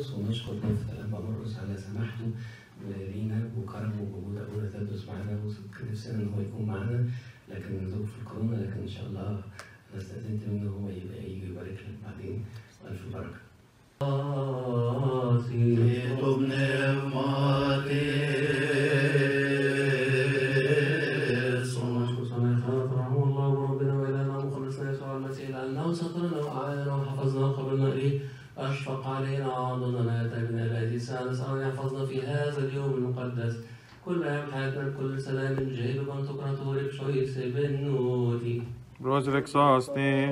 مرقس، ونشكر نفس الأنبا مرقس على سماحته لينا وكرمه ووجود أبونا تدرس معانا، ونفسنا إن هو يكون معانا لكن ظروف الكورونا، لكن إن شاء الله أنا استأذنت منه هو يجي يبارك لك بعدين، وألف بركة. أشفق علينا وعضدنا أتابنا الذي سنسأل يحفظنا في هذا اليوم المقدس كل أيام حياتنا بكل سلام جيد وبنتقرة ورب شوي سبنوتي Rozrek sasti.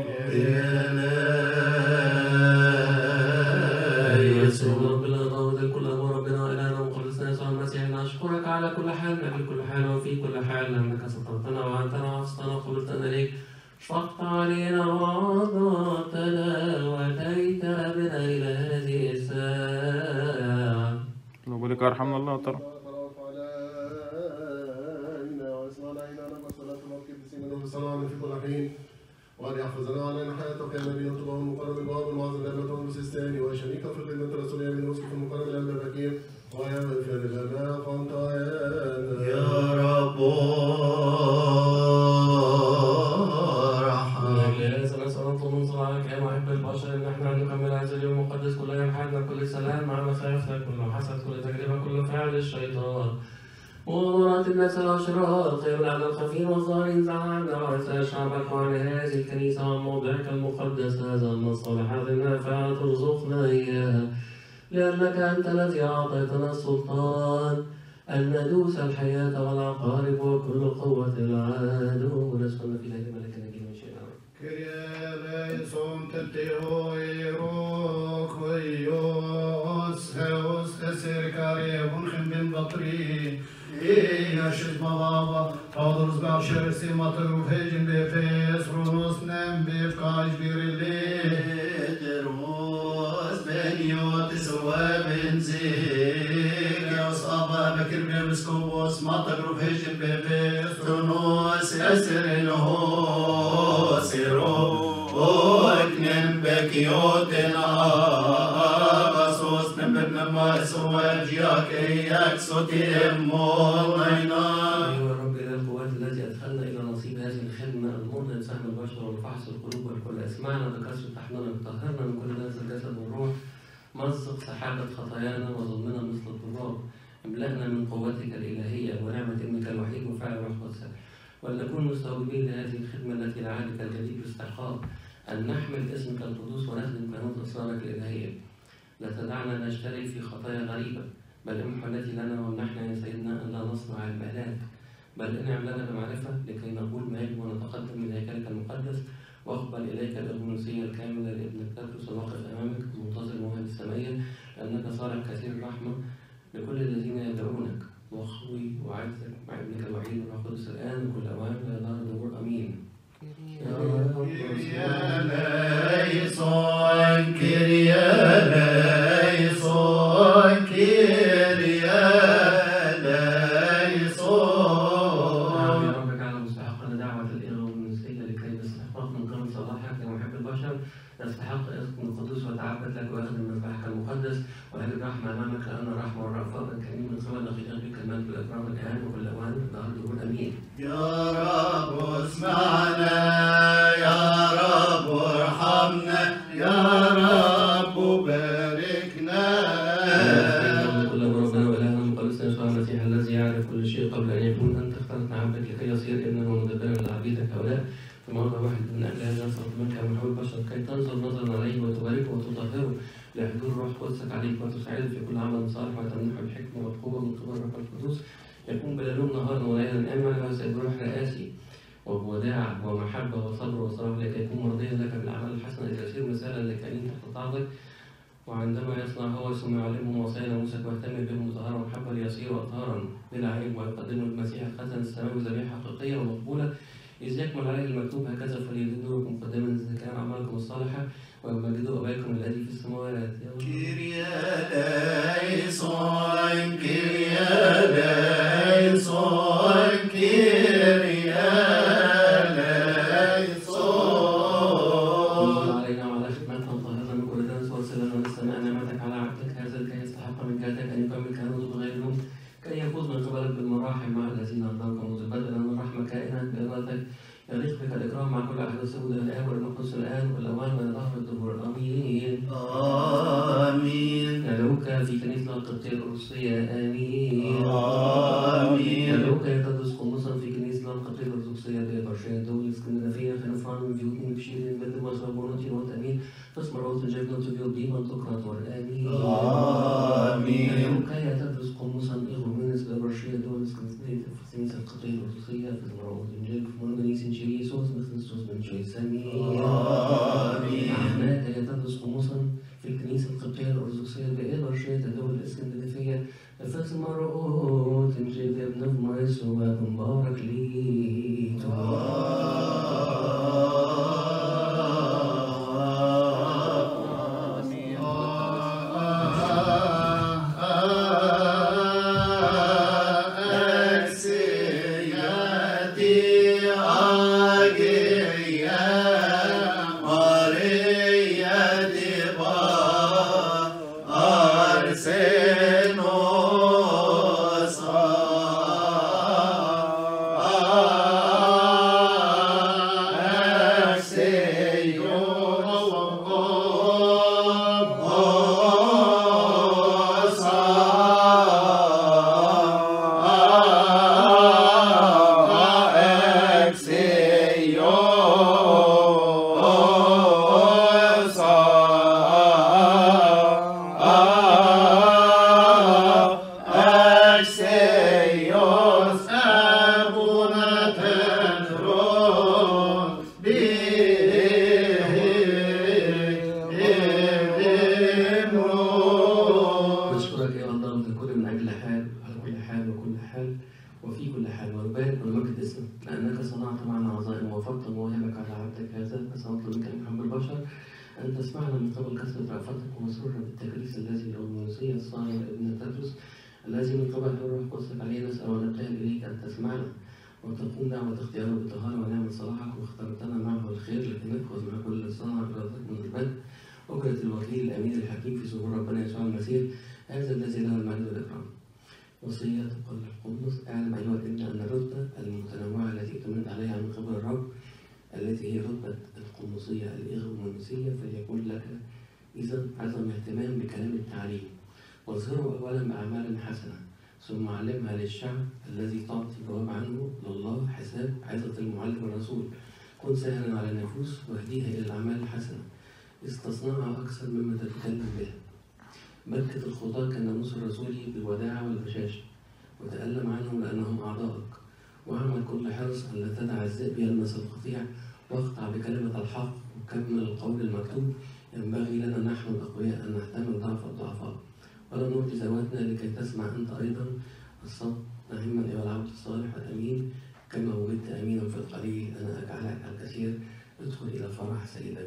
يسر ربنا ضوء كل أمر ربنا إلهنا ومخلصنا يسوع المسيح نشكرك على كل حال من كل حال وفي كل حال لأنك سترتنا وعنتنا وعصتنا وقبلتنا ليك شفقت علينا وعضدتنا وأتيت بنا إلى هذه الساعة. لك ارحمنا الله ترى. في كل حين وأن يحفظنا علينا حياتك يا نبي طبعا المقرب الباب المعظم الأمة والمسيستاني وشريك في خدمة الرسولية من وصف المقرب الأمة البكير ويا مغفر لنا خطايانا يا رب من صلاحك يا محب البشر ان احنا نكمل هذا اليوم المقدس كل ايام حياتنا كل سلام مع مخافتك كل حسد كل تجربه كل فعل الشيطان ومرات الناس الاشرار خير العمل الخفير والظاهر زعلنا وارسال شعبك وعلى هذه الكنيسه وعن موضعك المقدس هذا المصالحات النافعه ترزقنا اياها لانك انت الذي اعطيتنا السلطان أن ندوس الحياه والعقارب وكل قوه العدو ونسكن في هذه الملكه نجيب من شيء Son تنتهويروك ويوس هوس اسركاري ونخم بن بطري يا شد بابا قادرز بعشر سيمات روحيجن بفيس رونوس نم بفقاج بيرلي دروس بنيوت سوا بنزيك يا صابا بكر بمسكوبوس مات روحيجن بفيس رونوس اسر الهو سيرو وكنن بكيوتنا غصوص نمبرنا ما سوى جياك إياك صوتي أمورنا. أيها الرب إلى القوات التي أدخلنا إلى نصيب هذه الخدمة المنضد سهم البشر وفحص القلوب والكل أسمعنا بكسر تحضنا طهرنا من كل دنس الجسد والروح مزق سحابة خطايانا وظلمنا مثل التراب املأنا من قوتك الإلهية ونعمة ابنك الوحيد وفعل روح قدسك ولنكون مستوجبين لهذه الخدمة التي لعهدك الجديد باستحقاق أن نحمل اسمك القدوس ونخدم كنوز أسرارك الإلهية. لا تدعنا نشترك في خطايا غريبة بل امحو التي لنا وامنحنا يا سيدنا أن لا نصنع المهلاك بل انعم لنا بمعرفة لكي نقول ما يجب ونتقدم من هيكلك المقدس واقبل إليك الأغنوسية الكاملة لابنك تدرس الواقف أمامك منتظر موهبة السماية لأنك صالح كثير الرحمة لكل الذين يدعونك واخوي وعزك مع ابنك الوحيد والروح القدس الآن وكل أوان إلى دار الدهور آمين. نستحق اسم القدوس وتعبد لك واخذ من مذبحك المقدس ولك الرحمه امامك لان الرحمه والرأفة كريم من قبل لقيتك بك المجد والاكرام الان وكل اوان الظهر دهور امين. يا رب اسمعنا يا رب ارحمنا يا رب باركنا. كل ربنا والهنا مخلصنا يسوع المسيح الذي يعرف كل شيء قبل ان يكون انت اخترت عبدك لكي يصير ابنا ومدبرا لعبيدك هؤلاء في مرة واحدة من أجل هذا نصرف منك من حول البشر كي تنظر نظرا عليه وتباركه وتطهره لحضور روح قدسك عليك وتساعده في كل عمل صالح وتمنحه الحكمة والقوة من قبل الروح القدس يكون بلا لوم نهارا وليلا آمنا وسيد روح رئاسي وبوداعة ومحبة وصبر وصلاح لكي يكون مرضيا لك بالأعمال الحسنة ليصير مثالا لكائنين تحت طاعتك وعندما يصنع هو ثم يعلمهم وصايا ناموسك واهتم بهم بطهارة ومحبة ليصيروا أطهارا بلا عيب ويقدموا المسيح الختن السماوي ذبيحة حقيقية ومقبولة إذ يكمل عليه المكتوب هكذا فليجدوا مقدما إذا كان أعمالكم الصالحة ويمجدوا أباكم الذي في السماوات. كيريا ليسون كيريا ليسون كيريا ليسون. علينا وعلى خدمتنا طهرنا من كل دنس وارسلنا للسماء نعمتك على عبدك هذا سهود الآب والمقدس الآن والأوان من ظهر الدهور. آمين. آمين. ندعوك في كنيسة القبطية الأرثوذكسية. آمين. آمين. ندعوك يا قدس قمصا في كنيسة القبطية الأرثوذكسية ببرشاية الدولة الإسكندنافية خنفان من بيوت بشير بنت مصر بونوتي وانت أمين. فاسم روت الجبنة تبيض ديما تقرأ. آمين. آمين. ندعوك يا تدرس قمصا إغرمينس ببرشاية الدولة الإسكندنافية في كنيسة القبطية الأرثوذكسية فاسم روت الجبنة في مونغنيس شيريسوس مثل بن شويس. آمين. أحمد يا تدرس قمصا في الكنيسة القبطية الأرثوذكسية ببرشاية الدولة الإسكندنافية فاسم روت الجبنة ابن مايس ومبارك لي. أن تسمعنا من قبل كثرة رأفتك ومسرورنا بالتكريس الذي الأنوثية الصالح ابن تدرس الذي من قبل الروح القدس علينا نسأل ونبتهل إليك أن تسمعنا وتقوم دعوة اختياره بالطهارة ونعمة صلاحك واخترتنا معه الخير لكي نأخذ مع كل صنع إرادتك من البدء أجرة الوكيل الأمين الحكيم في ظهور ربنا يسوع المسيح هذا الذي له المجد والإكرام. وصية تقول القدس اعلم أيها الابن أن الرتبة المتنوعة التي اعتمدت عليها من قبل الرب التي هي رتبة القمصية الإغرمونسية فليكون لك إذا عدم اهتمام بكلام التعليم واظهره أولا بأعمال حسنة ثم علمها للشعب الذي تعطي جواب عنه لله حساب عظة المعلم الرسول. كن سهلا على النفوس واهديها إلى الأعمال الحسنة استصنعها أكثر مما تتكلم بها. بكت الخطاة كالناموس الرسولي بالوداعة والبشاشة وتألم عنهم لأنهم أعضائك واعمل كل حرص أن لا تدع الذئب يلمس القطيع واقطع بكلمة الحق وكمل القول المكتوب. ينبغي لنا نحن الأقوياء أن نحتمل ضعف الضعفاء ولا نرضي ذواتنا لكي تسمع أنت أيضا الصوت نعما أيها العبد الصالح الأمين كما وجدت أمينا في القليل أنا أجعلك على الكثير ادخل إلى فرح سيدك.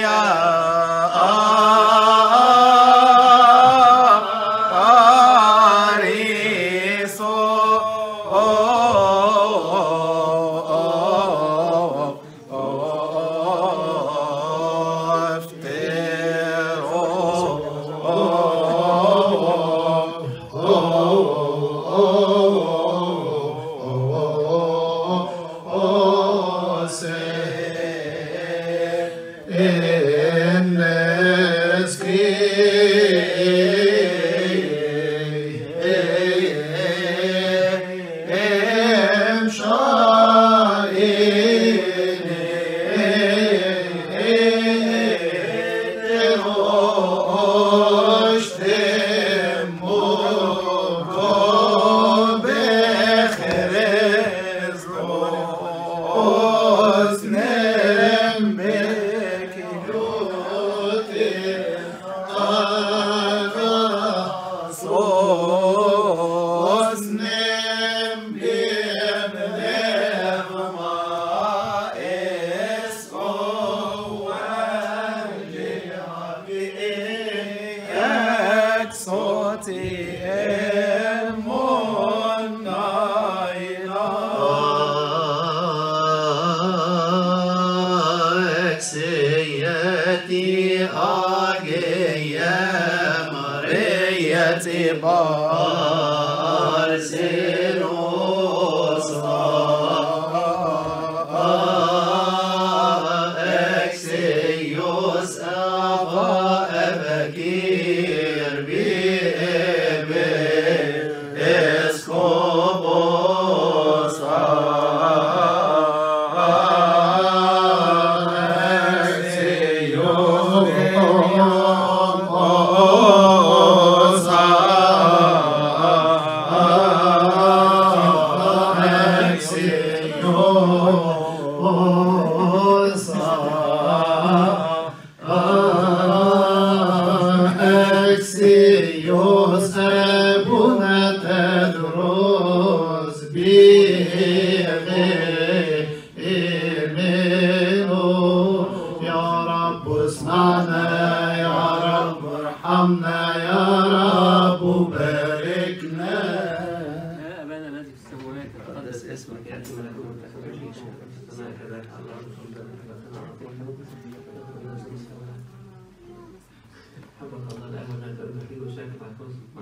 مع